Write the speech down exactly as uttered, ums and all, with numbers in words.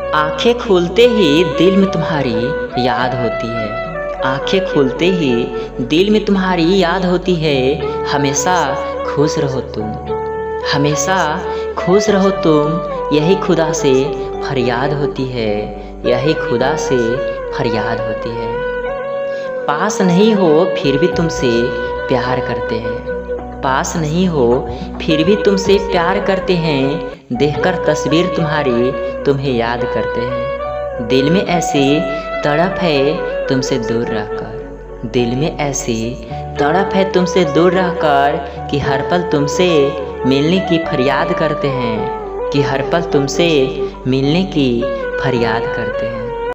आंखें खुलते ही दिल में तुम्हारी याद होती है। आंखें खुलते ही दिल में तुम्हारी याद होती है। हमेशा खुश रहो तुम, हमेशा खुश रहो तुम, यही खुदा से फरियाद होती है, यही खुदा से फरियाद होती है। पास नहीं हो फिर भी तुमसे प्यार करते हैं, पास नहीं हो फिर भी तुमसे प्यार करते हैं। देखकर तस्वीर तुम्हारी तुम्हें याद करते हैं। दिल में ऐसी तड़प है तुमसे दूर रहकर, दिल में ऐसी तड़प है तुमसे दूर रहकर कि हर पल तुमसे मिलने की फरियाद करते हैं, कि हर पल तुमसे मिलने की फरियाद करते हैं।